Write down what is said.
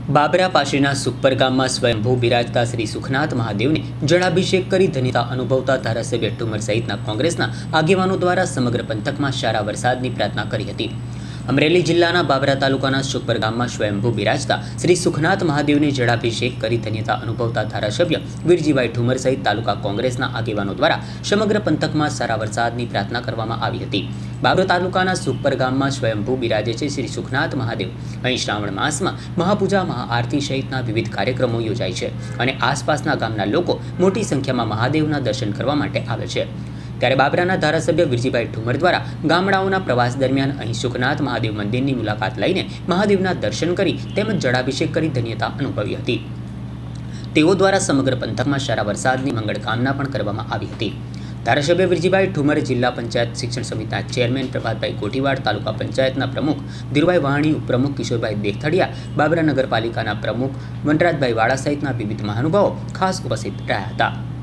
બાબરા પાસેના સુખપર ગામમાં સ્વયંભૂ બિરાજતા શ્રી સુખનાથ મહાદેવને જળાભિષેક કરી ધન્યતા અનુભવતા ધારાસભ્ય ઠુમર સહિતના કોંગ્રેસના આગેવાનો દ્વારા સમગ્ર પંથકમાં સારા વરસાદની પ્રાર્થના કરી હતી। અમરેલી જિલ્લાના બાબરા તાલુકાના સુખપર ગામમાં સ્વયંભૂ બિરાજતા શ્રી સુખનાથ મહાદેવને જળાભિષેક કરી ધન્યતા અનુભવતા ધારાસભ્ય વીરજીભાઈ ઠુમર સહિત તાલુકા કોંગ્રેસના આગેવાનો દ્વારા સમગ્ર પંથકમાં સારા વરસાદની પ્રાર્થના કરવામાં આવી હતી। બાબરા તાલુકાના સુખપર ગામમાં સ્વયંભૂ બિરાજે છે શ્રી સુખનાથ મહાદેવ। અહીં શ્રાવણ માસમાં મહાપૂજા, મહાઆરતી સહિતના વિવિધ કાર્યક્રમો યોજાય છે અને આસપાસના ગામના લોકો મોટી સંખ્યામાં મહાદેવના દર્શન કરવા માટે આવે છે। ત્યારે બાબરાના ધારાસભ્ય વીરજીભાઈ ઠુમર દ્વારા ગામડાઓના પ્રવાસ દરમિયાન અહીં સુખનાથ મહાદેવ મંદિરની મુલાકાત લઈને મહાદેવના દર્શન કરી તેમજ જળાભિષેક કરી ધન્યતા અનુભવી હતી। તેઓ દ્વારા સમગ્ર પંથકમાં સારા વરસાદની મંગળ કામના પણ કરવામાં આવી હતી। ધારાસભ્ય વીરજીભાઈ ઠુમર, જિલ્લા પંચાયત શિક્ષણ સમિતિના ચેરમેન પ્રભાતભાઈ કોઠીવાડ, તાલુકા પંચાયતના પ્રમુખ ધીરુભાઈ વાહણી, ઉપપ્રમુખ કિશોરભાઈ દેખથડિયા, બાબરા નગરપાલિકાના પ્રમુખ વનરાજભાઈ વાળા સહિતના વિવિધ મહાનુભાવો ખાસ ઉપસ્થિત રહ્યા હતા।